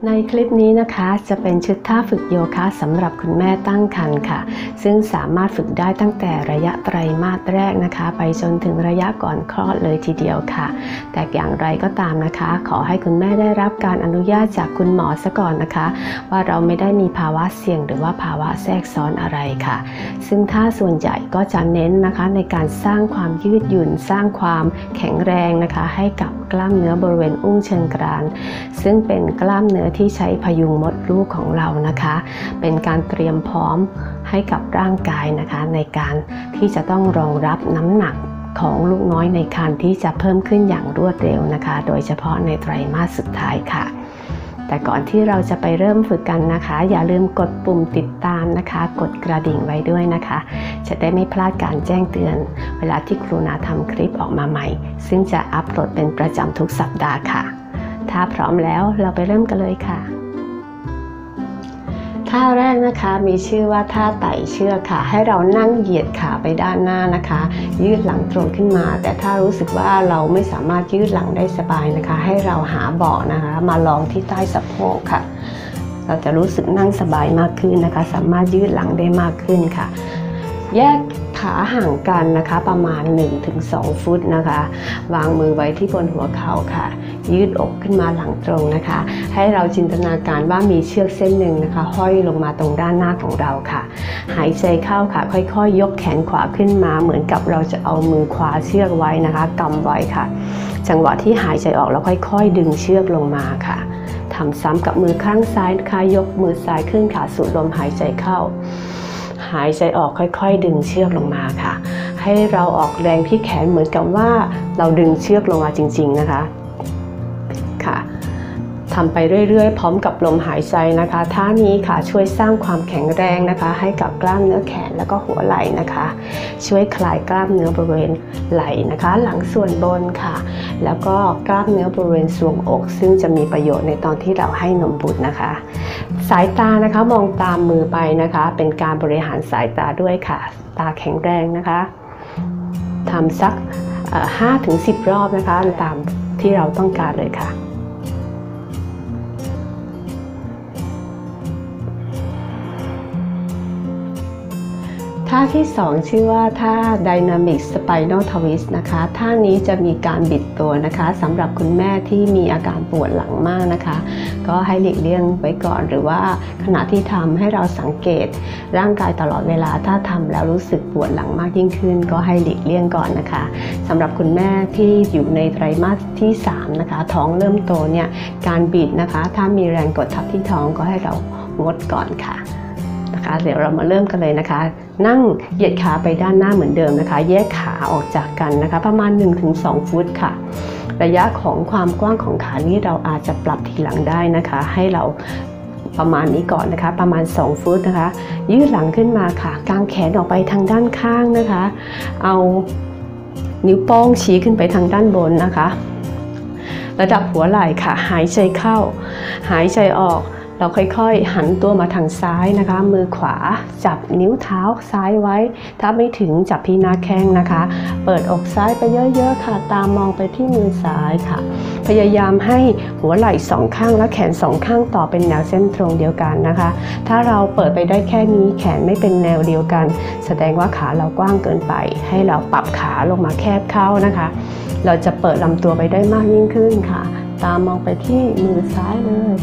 ในคลิปนี้นะคะจะเป็นชุดท่าฝึกโยคะสำหรับคุณแม่ตั้งครรภ์ค่ะซึ่งสามารถฝึกได้ตั้งแต่ระยะไตรมาสแรกนะคะไปจนถึงระยะก่อนคลอดเลยทีเดียวค่ะแต่อย่างไรก็ตามนะคะขอให้คุณแม่ได้รับการอนุญาตจากคุณหมอซะก่อนนะคะว่าเราไม่ได้มีภาวะเสี่ยงหรือว่าภาวะแทรกซ้อนอะไรค่ะซึ่งท่าส่วนใหญ่ก็จะเน้นนะคะในการสร้างความยืดหยุ่นสร้างความแข็งแรงนะคะให้กับกล้ามเนื้อบริเวณอุ้งเชิงกรานซึ่งเป็นกล้ามเนื้อที่ใช้พยุงมดลูกของเรานะคะเป็นการเตรียมพร้อมให้กับร่างกายนะคะในการที่จะต้องรองรับน้ำหนักของลูกน้อยในครรภ์ที่จะเพิ่มขึ้นอย่างรวดเร็วนะคะโดยเฉพาะในไตรมาสสุดท้ายค่ะแต่ก่อนที่เราจะไปเริ่มฝึกกันนะคะอย่าลืมกดปุ่มติดตามนะคะกดกระดิ่งไว้ด้วยนะคะจะได้ไม่พลาดการแจ้งเตือนเวลาที่ครูนาทำคลิปออกมาใหม่ซึ่งจะอัปโหลดเป็นประจำทุกสัปดาห์ค่ะถ้าพร้อมแล้วเราไปเริ่มกันเลยค่ะท่าแรกนะคะมีชื่อว่าท่าไต่เชือกค่ะให้เรานั่งเหยียดขาไปด้านหน้านะคะยืดหลังตรงขึ้นมาแต่ถ้ารู้สึกว่าเราไม่สามารถยืดหลังได้สบายนะคะให้เราหาเบาะนะคะมาลองที่ใต้สะโพกค่ะเราจะรู้สึกนั่งสบายมากขึ้นนะคะสามารถยืดหลังได้มากขึ้นค่ะแยกขาห่างกันนะคะประมาณ 1-2 ฟุตนะคะวางมือไว้ที่บนหัวเข่าค่ะยืดอกขึ้นมาหลังตรงนะคะให้เราจินตนาการว่ามีเชือกเส้นหนึ่งนะคะห้อยลงมาตรงด้านหน้าของเราค่ะหายใจเข้าค่ะค่อยๆ ยกแขนขวาขึ้นมาเหมือนกับเราจะเอามือขวาเชือกไว้นะคะกำไว้ค่ะจังหวะที่หายใจออกแล้วค่อยๆดึงเชือกลงมาค่ะทำซ้ำกับมือข้างซ้ายนะคะยกมือซ้ายขึ้นค่ะสูดลมหายใจเข้าหายใจออกค่อยๆดึงเชือกลงมาค่ะให้เราออกแรงที่แขนเหมือนกับว่าเราดึงเชือกลงมาจริงๆนะคะค่ะทำไปเรื่อยๆพร้อมกับลมหายใจนะคะท่านี้ค่ะช่วยสร้างความแข็งแรงนะคะให้กับกล้ามเนื้อแขนแล้วก็หัวไหล่นะคะช่วยคลายกล้ามเนื้อบริเวณไหล่นะคะหลังส่วนบนค่ะแล้วก็กล้ามเนื้อบริเวณทรวงอกซึ่งจะมีประโยชน์ในตอนที่เราให้นมบุตรนะคะสายตานะคะมองตามมือไปนะคะเป็นการบริหารสายตาด้วยค่ะตาแข็งแรงนะคะทำสัก5-10 รอบนะคะตามที่เราต้องการเลยค่ะท่าที่2ชื่อว่าท่า Dynamic Spinal Twist นะคะท่านี้จะมีการบิดตัวนะคะสำหรับคุณแม่ที่มีอาการปวดหลังมากนะคะก็ให้หลีกเลี่ยงไว้ก่อนหรือว่าขณะที่ทำให้เราสังเกตร่างกายตลอดเวลาถ้าทำแล้วรู้สึกปวดหลังมากยิ่งขึ้นก็ให้หลีกเลี่ยงก่อนนะคะสำหรับคุณแม่ที่อยู่ในไตรมาสที่3นะคะท้องเริ่มโตเนี่ยการบิดนะคะถ้ามีแรงกดทับที่ท้องก็ให้เรางดก่อนค่ะเดี๋ยวเรามาเริ่มกันเลยนะคะนั่งเหยียดขาไปด้านหน้าเหมือนเดิมนะคะแยกขาออกจากกันนะคะประมาณ 1-2 ฟุตค่ะระยะของความกว้างของขานี้เราอาจจะปรับทีหลังได้นะคะให้เราประมาณนี้ก่อนนะคะประมาณ2 ฟุตนะคะยืดหลังขึ้นมาค่ะกางแขนออกไปทางด้านข้างนะคะเอานิ้วโป้งชี้ขึ้นไปทางด้านบนนะคะระดับหัวไหล่ค่ะหายใจเข้าหายใจออกเราค่อยๆหันตัวมาทางซ้ายนะคะมือขวาจับนิ้วเท้าซ้ายไว้ถ้าไม่ถึงจับที่หน้าแข้งนะคะเปิดอกซ้ายไปเยอะๆค่ะตามองไปที่มือซ้ายค่ะพยายามให้หัวไหล่2 ข้างและแขน2 ข้างต่อเป็นแนวเส้นตรงเดียวกันนะคะถ้าเราเปิดไปได้แค่นี้แขนไม่เป็นแนวเดียวกันแสดงว่าขาเรากว้างเกินไปให้เราปรับขาลงมาแคบเข้านะคะเราจะเปิดลำตัวไปได้มากยิ่งขึ้นค่ะตามองไปที่มือซ้ายเลย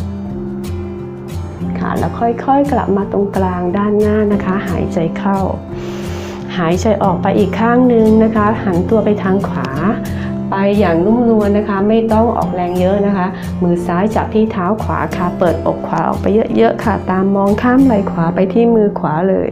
แล้วค่อยๆกลับมาตรงกลางด้านหน้านะคะหายใจเข้าหายใจออกไปอีกข้างนึงนะคะหันตัวไปทางขวาไปอย่างนุ่มนวลนะคะไม่ต้องออกแรงเยอะนะคะมือซ้ายจับที่เท้าขวาค่ะเปิดอกขวาออกไปเยอะๆค่ะตามมองข้ามไหล่ขวาไปที่มือขวาเลย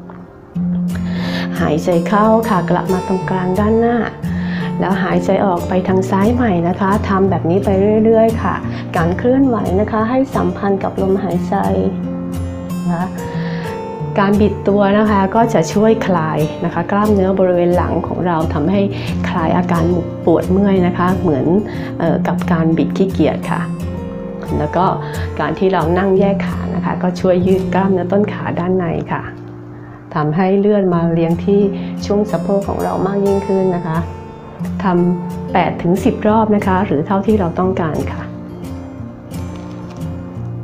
หายใจเข้าค่ะกลับมาตรงกลางด้านหน้าแล้วหายใจออกไปทางซ้ายใหม่นะคะทำแบบนี้ไปเรื่อยๆค่ะการเคลื่อนไหวนะคะให้สัมพันธ์กับลมหายใจนะการบิดตัวนะคะก็จะช่วยคลายนะคะกล้ามเนื้อบริเวณหลังของเราทำให้คลายอาการปวดเมื่อยนะคะเหมือนกับการบิดขี้เกียจค่ะแล้วก็การที่เรานั่งแยกขานะคะก็ช่วยยืดกล้ามเนื้อต้นขาด้านในค่ะทำให้เลื่อนมาเลี้ยงที่ช่วงสะโพกของเรามากยิ่งขึ้นนะคะทำ8-10 รอบนะคะหรือเท่าที่เราต้องการค่ะ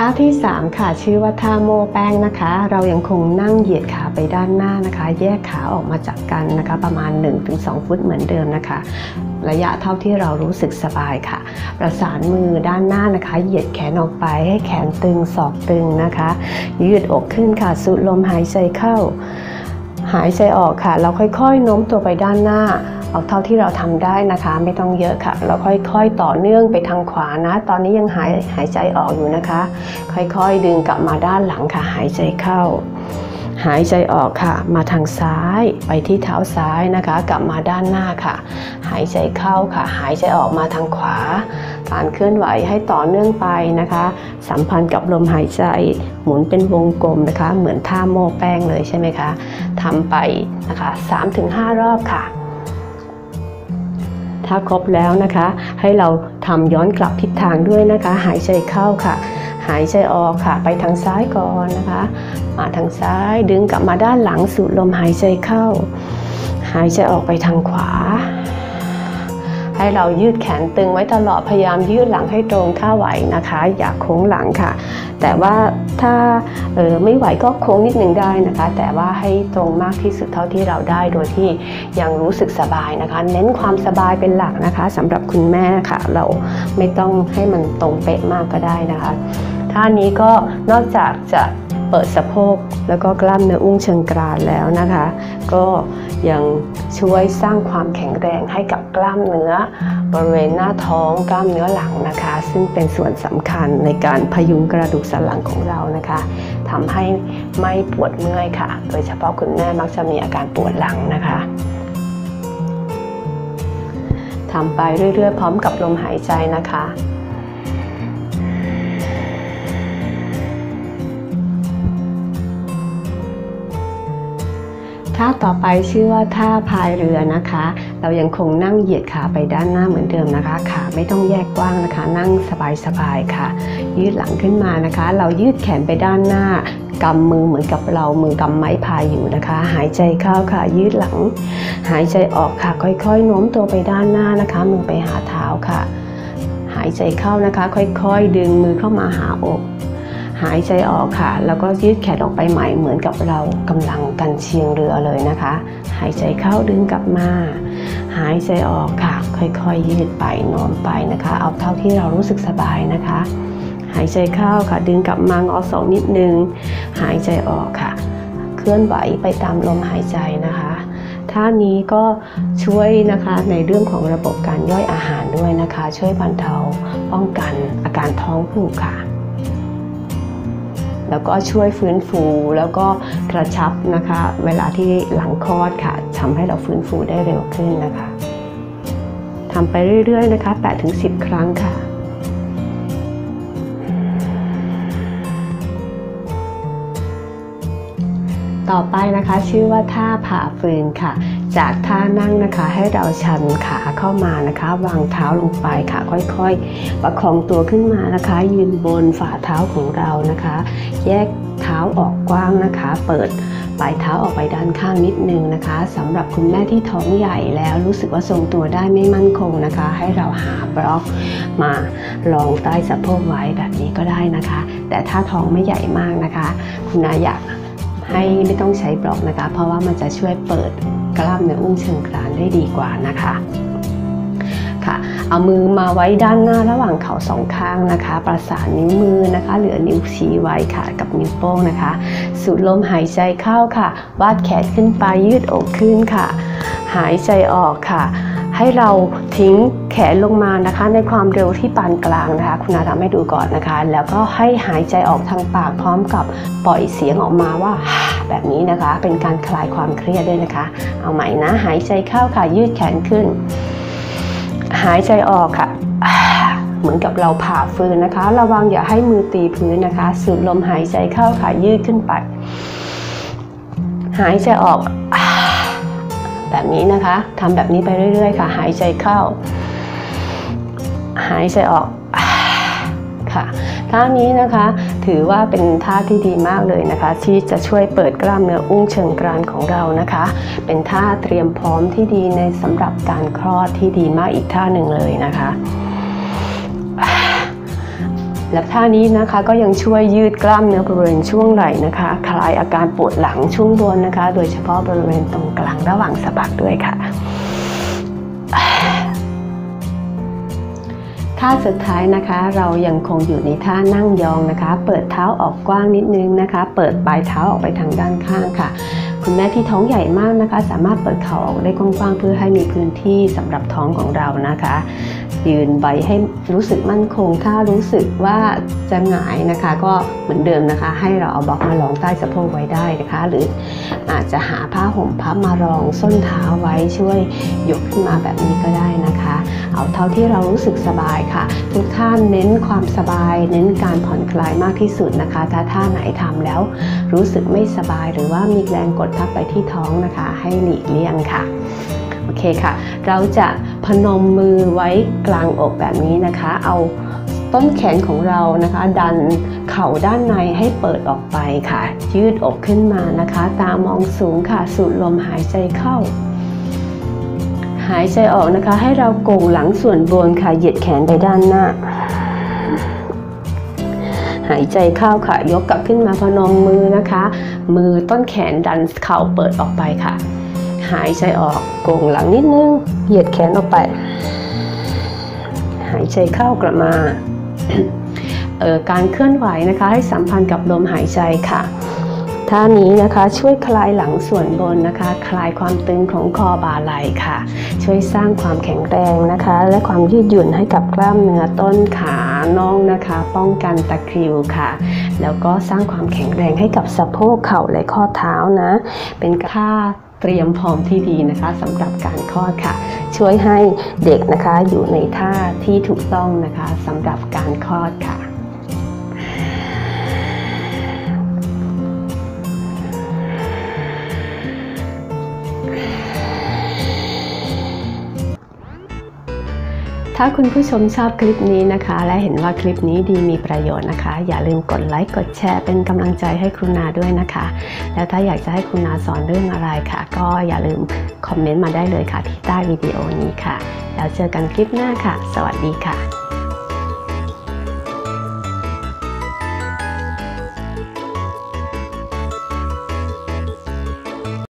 ท่าที่3ค่ะชื่อว่าท่าโม่แป้งนะคะเรายังคงนั่งเหยียดขาไปด้านหน้านะคะแยกขาออกมาจากกันนะคะประมาณ 1-2 ฟุตเหมือนเดิมนะคะระยะเท่าที่เรารู้สึกสบายค่ะประสานมือด้านหน้านะคะเหยียดแขนออกไปให้แขนตึงศอกตึงนะคะยืดอกขึ้นค่ะสูดลมหายใจเข้าหายใจออกค่ะเราค่อยๆโน้มตัวไปด้านหน้าเอาเท่าที่เราทำได้นะคะไม่ต้องเยอะค่ะเราค่อยๆต่อเนื่องไปทางขวานะตอนนี้ยังหายใจออกอยู่นะคะค่อยๆดึงกลับมาด้านหลังค่ะหายใจเข้าหายใจออกค่ะมาทางซ้ายไปที่เท้าซ้ายนะคะกลับมาด้านหน้าค่ะหายใจเข้าค่ะหายใจออกมาทางขวาการเคลื่อนไหวให้ต่อเนื่องไปนะคะสัมพันธ์กับลมหายใจหมุนเป็นวงกลมนะคะเหมือนท่าโม่แป้งเลยใช่ไหมคะทำไปนะคะ 3-5 รอบค่ะถ้าครบแล้วนะคะให้เราทำย้อนกลับทิศทางด้วยนะคะหายใจเข้าค่ะหายใจออกค่ะไปทางซ้ายก่อนนะคะมาทางซ้ายดึงกลับมาด้านหลังสูดลมหายใจเข้าหายใจออกไปทางขวาให้เรายืดแขนตึงไว้ตลอดพยายามยืดหลังให้ตรงถ้าไหวนะคะอย่าโค้งหลังค่ะแต่ว่าถ้าไม่ไหวก็โค้งนิดนึงได้นะคะแต่ว่าให้ตรงมากที่สุดเท่าที่เราได้โดยที่ยังรู้สึกสบายนะคะเน้นความสบายเป็นหลักนะคะสำหรับคุณแม่ค่ะเราไม่ต้องให้มันตรงเป๊ะมากก็ได้นะคะท่านี้ก็นอกจากจะเปิดสะโพกแล้วก็กล้ามเนื้ออุ้งเชิงกรานแล้วนะคะก็ยังช่วยสร้างความแข็งแรงให้กับกล้ามเนื้อบริเวณหน้าท้องกล้ามเนื้อหลังนะคะซึ่งเป็นส่วนสำคัญในการพยุงกระดูกสันหลังของเรานะคะทำให้ไม่ปวดเมื่อยค่ะโดยเฉพาะคุณแม่มักจะมีอาการปวดหลังนะคะทำไปเรื่อยๆพร้อมกับลมหายใจนะคะท่าต่อไปชื่อว่าท่าพายเรือนะคะเรายังคงนั่งเหยียดขาไปด้านหน้าเหมือนเดิมนะคะขาไม่ต้องแยกกว้างนะคะนั่งสบายๆค่ะยืดหลังขึ้นมานะคะเรายืดแขนไปด้านหน้ากำมือเหมือนกับเรามือกำไม้พายอยู่นะคะหายใจเข้าค่ะยืดหลังหายใจออกค่ะค่อยๆโน้มตัวไปด้านหน้านะคะมือไปหาเท้าค่ะหายใจเข้านะคะค่อยๆดึงมือเข้ามาหาอกหายใจออกค่ะแล้วก็ยืดแขนออกไปใหม่เหมือนกับเรากำลังกันเชียงเรือเลยนะคะหายใจเข้าดึงกลับมาหายใจออกค่ะค่อยๆยืดไปโน้มไปนะคะเอาเท่าที่เรารู้สึกสบายนะคะหายใจเข้าค่ะดึงกลับมางอศอกนิดนึงหายใจออกค่ะเคลื่อนไหวไปตามลมหายใจนะคะท่านี้ก็ช่วยนะคะในเรื่องของระบบการย่อยอาหารด้วยนะคะช่วยบรรเทาป้องกันอาการท้องผูกค่ะแล้วก็ช่วยฟื้นฟูแล้วก็กระชับนะคะเวลาที่หลังคลอดค่ะทำให้เราฟื้นฟูได้เร็วขึ้นนะคะทำไปเรื่อยๆนะคะ 8-10 ครั้งค่ะต่อไปนะคะชื่อว่าท่าผ่าฟืนค่ะจากท่านั่งนะคะให้เราชันขาเข้ามานะคะวางเท้าลงไปค่ะค่อยๆประคองตัวขึ้นมานะคะยืนบนฝ่าเท้าของเรานะคะแยกเท้าออกกว้างนะคะเปิดปลายเท้าออกไปด้านข้างนิดนึงนะคะสำหรับคุณแม่ที่ท้องใหญ่แล้วรู้สึกว่าทรงตัวได้ไม่มั่นคงนะคะให้เราหาบล็อกมารองใต้สะโพกไว้แบบนี้ก็ได้นะคะแต่ถ้าท้องไม่ใหญ่มากนะคะคุณนาอยากให้ไม่ต้องใช้บล็อกนะคะเพราะว่ามันจะช่วยเปิดกล้ามเนื้ออุ้งเชิงกรานได้ดีกว่านะคะค่ะเอามือมาไว้ด้านหน้าระหว่างเข่าสองข้างนะคะประสานนิ้วมือนะคะเหลือนิ้วชี้ไว้ค่ะกับนิ้วโป้งนะคะสูดลมหายใจเข้าค่ะวาดแขนขึ้นไปยืดอกขึ้นค่ะหายใจออกค่ะให้เราทิ้งแขนลงมานะคะในความเร็วที่ปานกลางนะคะคุณนาทำให้ดูก่อนนะคะแล้วก็ให้หายใจออกทางปากพร้อมกับปล่อยเสียงออกมาว่าแบบนี้นะคะเป็นการคลายความเครียดด้วยนะคะเอาใหม่นะหายใจเข้าค่ะยืดแขนขึ้นหายใจออกค่ะเหมือนกับเราผ่าฟืนนะคะระวังอย่าให้มือตีพื้นนะคะสูดลมหายใจเข้าค่ะยืดขึ้นไปหายใจออกแบบนี้นะคะทำแบบนี้ไปเรื่อยๆค่ะหายใจเข้าหายใจออกค่ะท่านี้นะคะถือว่าเป็นท่าที่ดีมากเลยนะคะที่จะช่วยเปิดกล้ามเนื้ออุ้งเชิงกรานของเรานะคะเป็นท่าเตรียมพร้อมที่ดีในสำหรับการคลอดที่ดีมากอีกท่าหนึ่งเลยนะคะและท่านี้นะคะก็ยังช่วยยืดกล้ามเนื้อบริเวณช่วงไหล่นะคะคลายอาการปวดหลังช่วงบนนะคะโดยเฉพาะบริเวณตรงกลางระหว่างสะบักด้วยค่ะท่าสุดท้ายนะคะเรายังคงอยู่ในท่านั่งยองนะคะเปิดเท้าออกกว้างนิดนึงนะคะเปิดปลายเท้าออกไปทางด้านข้างค่ะคุณแม่ที่ท้องใหญ่มากนะคะสามารถเปิดเข่าออกได้กว้างๆเพื่อให้มีพื้นที่สำหรับท้องของเรานะคะยืนไว้ให้รู้สึกมั่นคงถ้ารู้สึกว่าจะหงายนะคะก็เหมือนเดิมนะคะให้เราเอาบล็อกมารองใต้สะโพกไว้ได้นะคะหรืออาจจะหาผ้าห่มพับมารองส้นเท้าไว้ช่วยยกขึ้นมาแบบนี้ก็ได้นะคะเอาเท่าที่เรารู้สึกสบายค่ะทุกท่านเน้นความสบายเน้นการผ่อนคลายมากที่สุดนะคะถ้าท่าไหนทำแล้วรู้สึกไม่สบายหรือว่ามีแรงกดทับไปที่ท้องนะคะให้หลีกเลี่ยงค่ะโอเคค่ะเราจะพนมมือไว้กลางอกแบบนี้นะคะเอาต้นแขนของเรานะคะดันเข่าด้านในให้เปิดออกไปค่ะยืดอกขึ้นมานะคะตามองสูงค่ะสูดลมหายใจเข้าหายใจออกนะคะให้เราโก่งหลังส่วนบนค่ะเหยียดแขนไปด้านหน้าหายใจเข้าค่ะยกกลับขึ้นมาพนมมือนะคะมือต้นแขนดันเข่าเปิดออกไปค่ะหายใจออกโก่งหลังนิดนึงเหยียดแขนออกไปหายใจเข้ากลับมาการเคลื่อนไหวนะคะให้สัมพันธ์กับลมหายใจค่ะท่านี้นะคะช่วยคลายหลังส่วนบนนะคะคลายความตึงของคอบ่าไหล่ค่ะช่วยสร้างความแข็งแรงนะคะและความยืดหยุ่นให้กับกล้ามเนื้อต้นขาน่องนะคะป้องกันตะคริวค่ะแล้วก็สร้างความแข็งแรงให้กับสะโพกเข่าและข้อเท้านะเป็นท่าเตรียมพร้อมที่ดีนะคะสำหรับการคลอดค่ะช่วยให้เด็กนะคะอยู่ในท่าที่ถูกต้องนะคะสำหรับการคลอดค่ะถ้าคุณผู้ชมชอบคลิปนี้นะคะและเห็นว่าคลิปนี้ดีมีประโยชน์นะคะอย่าลืมกดไลค์กดแชร์เป็นกำลังใจให้คุณนาด้วยนะคะแล้วถ้าอยากจะให้คุณนาสอนเรื่องอะไรค่ะก็อย่าลืมคอมเมนต์มาได้เลยค่ะที่ใต้วิดีโอนี้ค่ะแล้วเจอกันคลิปหน้าค่ะสวัสดีค่ะ